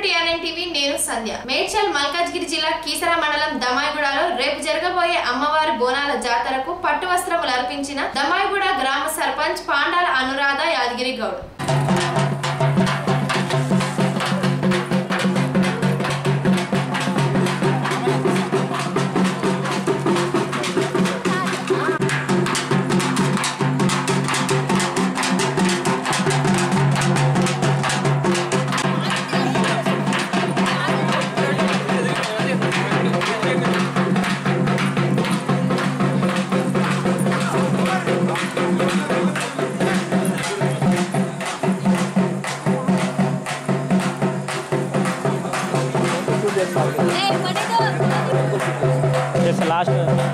TNN TV నేను సంధ్య. మేడ్చల్ మల్కాజ్గిరి జిల్లా కీసరా మండలం దమాయిగూడలో రేపు జరగబోయే అమ్మవారి బోనాల జాతరకు పట్టు వస్త్రములు అర్పించిన దమాయిగూడ గ్రామ సర్పంచ్ పాండాల అనురాధ యాదగిరి గౌడ్. Yes, last.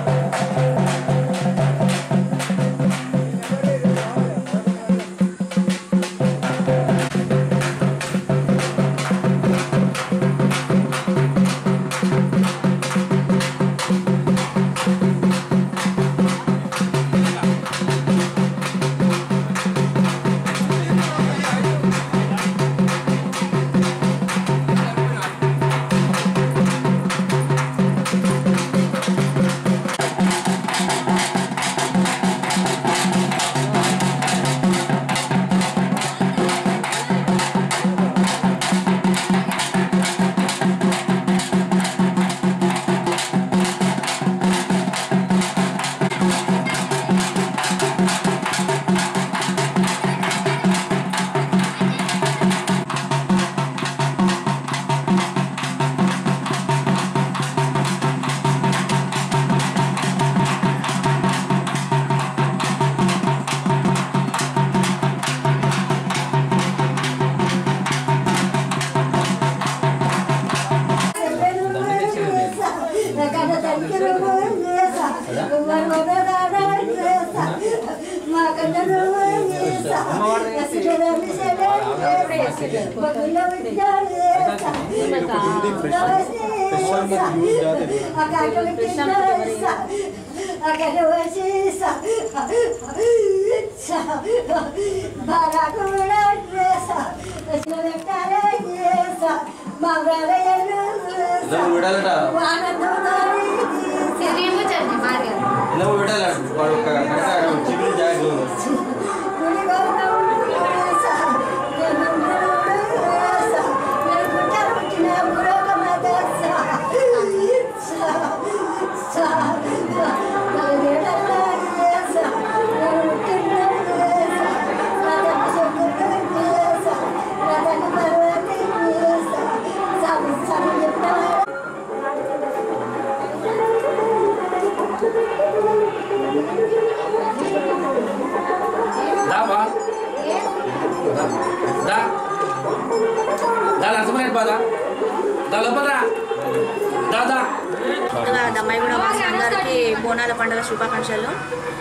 దమ్మాయిగూడ వాసులందరికీ బోనాల పండుగ శుభాకాంక్షలు.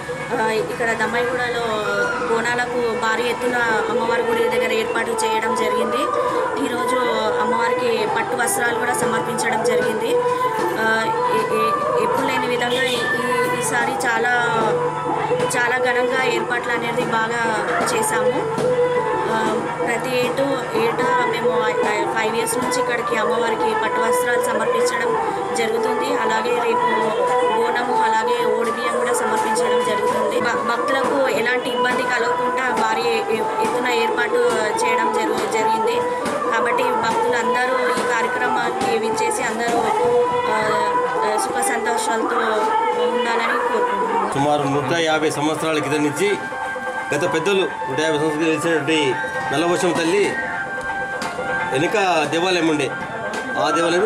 ఇక్కడ దమ్మాయిగూడలో బోనాలకు భారీ ఎత్తున అమ్మవారి గుడి దగ్గర ఏర్పాటు చేయడం జరిగింది. ఈరోజు అమ్మవారికి పట్టు వస్త్రాలు కూడా సమర్పించడం జరిగింది. ఎప్పుడు లేని విధంగా ఈసారి చాలా ఘనంగా ఏర్పాట్లు అనేది బాగా చేశాము. ప్రతి ఏటా మేము 5 years నుంచి ఇక్కడికి అమ్మవారికి పట్టు వస్త్రాలు సమర్పించడం జరుగుతుంది. అలాగే రేపు బోనము అలాగే ఓడిబియ్యం కూడా సమర్పించడం జరుగుతుంది. భక్తులకు ఎలాంటి ఇబ్బంది కలగకుండా భారీ ఎత్తున ఏర్పాటు చేయడం జరిగింది. కాబట్టి భక్తులందరూ ఈ కార్యక్రమానికి విచ్చేసి అందరూ సుఖ సంతోషాలతో ఉండాలని కోరుకుంటున్నాను. సుమారు 150 సంవత్సరాల క్రితం నుంచి గత పెద్దలు 150 సంవత్సరాలు తెలిసినటువంటి నల్లవర్షం తల్లి వెనుక దేవాలయం ఉండే. ఆ దేవాలయం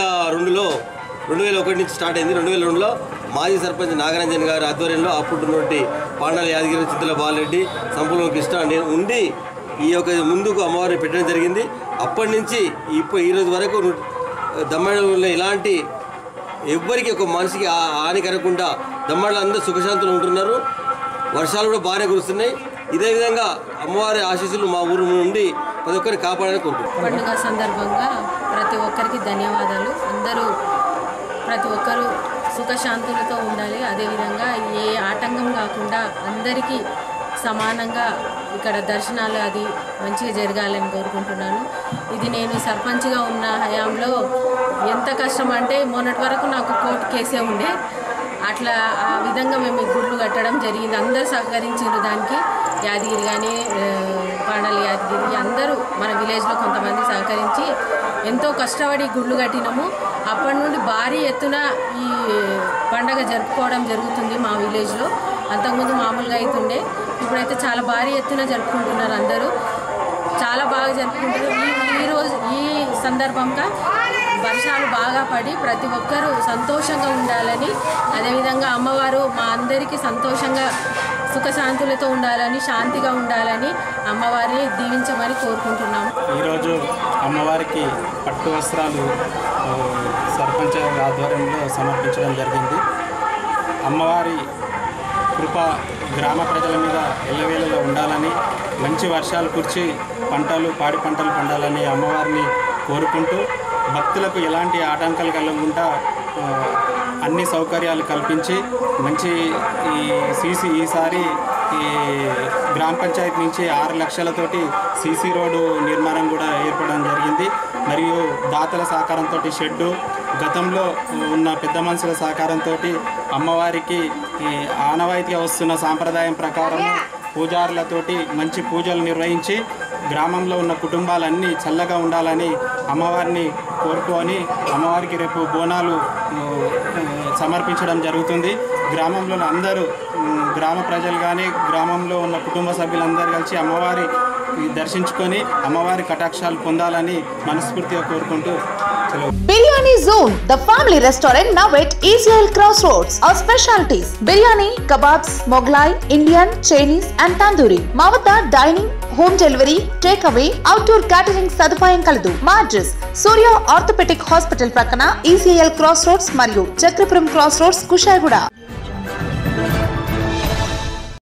2001 నుంచి స్టార్ట్ అయింది. 2002లో మాజీ సర్పంచ్ నాగరంజన్ గారి ఆధ్వర్యంలో అప్పుడున్నటువంటి పాండాల యాదగిరి, చింతల బాలరెడ్డి, సంపూర్ణ కృష్ణ ఉండి ఈ యొక్క ముందుకు అమ్మవారిని పెట్టడం జరిగింది. అప్పటి నుంచి ఈరోజు వరకు దమ్మాయిలో ఇలాంటి ఎవ్వరికి ఒక మనిషికి హాని కలగకుండా దమ్మాయిలో అందరూ సుఖశాంతులు ఉంటున్నారు. వర్షాలు కూడా బాగానే కురుస్తున్నాయి. ఇదే విధంగా అమ్మవారి ఆశీస్సులు మా ఊరు నుండి ప్రతి ఒక్కరిని కాపాడాలని కోరుకుంటున్నాం. పండుగ సందర్భంగా ప్రతి ఒక్కరికి ధన్యవాదాలు. ప్రతి ఒక్కరు సుఖశాంతులతో ఉండాలి. అదేవిధంగా ఏ ఆటంకం కాకుండా అందరికీ సమానంగా ఇక్కడ దర్శనాలు అది మంచిగా జరగాలని కోరుకుంటున్నాను. ఇది నేను సర్పంచ్గా ఉన్న హయాంలో ఎంత కష్టం అంటే మొన్నటి వరకు నాకు కోర్టు కేసే ఉండే. అట్లా ఆ విధంగా మేము ఈ గుళ్ళు కట్టడం జరిగింది. అందరూ సహకరించారు దానికి. యాదగిరి కానీ పాండాల యాదగిరి అందరూ మన విలేజ్లో కొంతమంది సహకరించి ఎంతో కష్టపడి గుళ్ళు కట్టినాము. అప్పటి నుండి భారీ ఎత్తున ఈ పండగ జరుపుకోవడం జరుగుతుంది మా విలేజ్లో. అంతకుముందు మామూలుగా అవుతుండే, ఇప్పుడైతే చాలా భారీ ఎత్తున జరుపుకుంటున్నారు. అందరూ చాలా బాగా జరుపుకుంటున్నారు. ఈ సందర్భంగా వర్షాలు బాగా పడి ప్రతి ఒక్కరూ సంతోషంగా ఉండాలని, అదేవిధంగా అమ్మవారు మా అందరికీ సంతోషంగా సుఖశాంతులతో ఉండాలని, శాంతిగా ఉండాలని అమ్మవారిని దీవించమని కోరుకుంటున్నాము. ఈరోజు అమ్మవారికి పట్టు వస్త్రాలు సర్పంచ్ ఆధ్వర్యంలో సమర్పించడం జరిగింది. అమ్మవారి కృప గ్రామ ప్రజల మీద ఎల్లవేళలో ఉండాలని, మంచి వర్షాలు కురిచి పాడి పంటలు పండాలని అమ్మవారిని కోరుకుంటూ, భక్తులకు ఎలాంటి ఆటంకాలు కలగకుండా అన్ని సౌకర్యాలు కల్పించి మంచి ఈసారి ఈ గ్రామ పంచాయతీ నుంచి 6 లక్షలతోటి సీసీ రోడ్డు నిర్మాణం కూడా ఏర్పడడం జరిగింది. మరియు దాతల సహకారంతో షెడ్డు, గతంలో ఉన్న పెద్ద మనుషుల సహకారంతో అమ్మవారికి ఆనవాయితీగా వస్తున్న సాంప్రదాయం ప్రకారం పూజారులతోటి మంచి పూజలు నిర్వహించి గ్రామంలో ఉన్న కుటుంబాలన్నీ చల్లగా ఉండాలని అమ్మవారిని కోరుకొని అమ్మవారికి రేపు బోనాలు సమర్పించడం జరుగుతుంది. గ్రామంలో అందరూ గ్రామ ప్రజలు కానీ గ్రామంలో ఉన్న కుటుంబ సభ్యులందరూ కలిసి అమ్మవారి దర్శించుకొని అమ్మవారి కటాక్షాలు పొందాలని మనస్ఫూర్తిగా కోరుకుంటూ Biryani Zone, the family restaurant now at ECL Crossroads. Our specialties: biryani, kebabs, Mughlai, Indian, Chinese and Tandoori. Mavata dining, home delivery, takeaway, outdoor catering సదుపాయం కలదు. మా అడ్రస్ సూర్య ఆర్థోపెడిక్ హాస్పిటల్ ప్రక్కన ECL Crossroads మరియు చక్రపురం Crossroads, కుషాయిగూడ.